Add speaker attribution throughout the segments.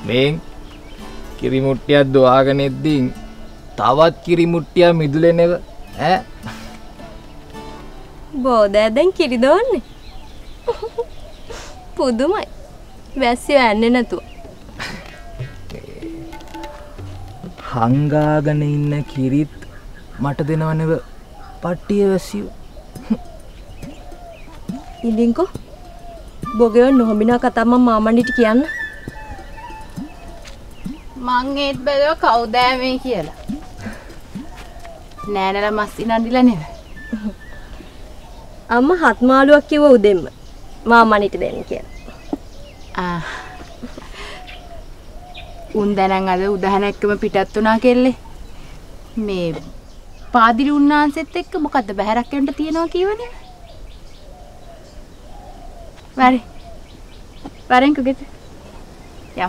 Speaker 1: මේ කිරි මුට්ටියක් දුවාගෙන ඉද්දී තවත් කිරි මුට්ටියක් මිදුලේනේව ඈ
Speaker 2: බෝදෑ දැන් කිරි දෝන්නේ පුදුමයි වැස්සිය යන්නේ නැතුව
Speaker 1: හංගාගෙන ඉන්න කිරිත් මට දෙනවනේව පට්ටිය වැස්සියෝ
Speaker 2: ඉඳින්කෝ බොගේ නොහොබිනා කතා මම මාමණ්ඩිට කියන්න
Speaker 3: මං ඒත් බැලුවා කවුද මේ කියලා නෑනලා මස් ඉනන්දිලා නෙව
Speaker 2: අම්මා හත් මාළුවක් කිව්ව උදෙන්ම මාමණ්ඩිට දෙන්න කියලා
Speaker 3: උන් දැනන් අද උදහනක්කම පිටත් වුණා කෙල්ලේ මේ පාදිරි උන්නාන්සෙත් එක්ක මොකද්ද බහැරක් යන්න තියනවා කියවනේ වරෙන් කුගෙත යා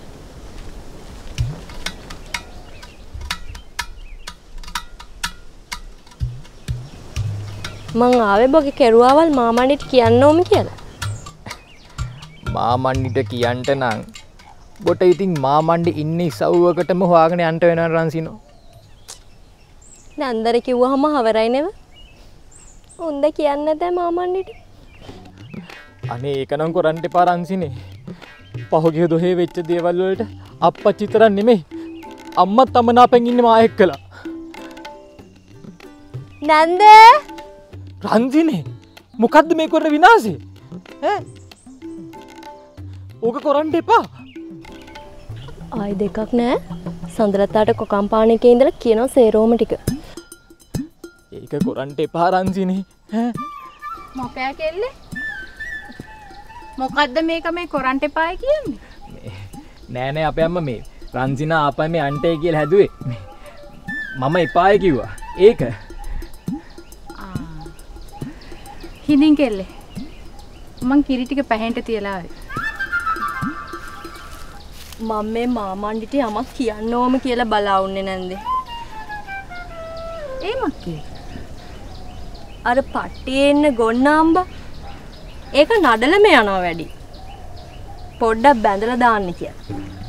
Speaker 2: මං ආවේ බොගේ කෙරුවාවල් මාමණ්ඩිට කියන්න ඕම කියලා
Speaker 1: මාමණ්ඩිට කියන්න නම් බොට ඉතින් මාමණ්ඩි ඉන්නේ ඉසව්වකටම හොයාගෙන යන්න වෙනවා රන්සිනෝ
Speaker 2: නන්දර කිව්වහම හවරයි නෙව උන්ද කියන්න නැත මාමණ්ඩිට
Speaker 1: අනේ ඒක නම් කරන්න එපා රන්සිනේ පහුගිය දොහේ වෙච්ච දේවල් වලට අප්පච්චි තරම් නෙමෙයි අම්මත් අමනාපෙන් ඉන්නේ මා එක්කලා
Speaker 2: නන්ද
Speaker 1: රන්සිනේ මොකද්ද මේ කරන විනාශේ ඈ ඕක කරන්න එපා
Speaker 2: ආයි දෙකක් නෑ සඳලත්තාට කොකම්පාන එකේ ඉඳලා කියනවා සේරෝම ටික
Speaker 1: ඒක කරන්න එපා රන්සිනේ ඈ
Speaker 3: මොකෑ කෙල්ලේ මොකද්ද මේක මේ කරන්ට එපායි කියන්නේ
Speaker 1: නෑ නෑ අපේ අම්මා මේ රන්සිනා ආපයි මේ අන්ටේ කියලා හැදුවේ මම එපායි කිව්වා ඒක
Speaker 3: හිඳින් කෙල්ලේ මං කිරි ටික පැහෙන්ට තියලා ආවේ
Speaker 2: මම මේ මාමණ්ඩිට යමක් කියන්න ඕම කියලා බලාවුන්නේ නැන්දේ
Speaker 3: ඒ මක්කේ
Speaker 2: අර පට්ටියේ ඉන්න ගොන්නාම්බ ඒක නඩලම යනවා වැඩි පොඩ්ඩක් බැඳලා දාන්න කියලා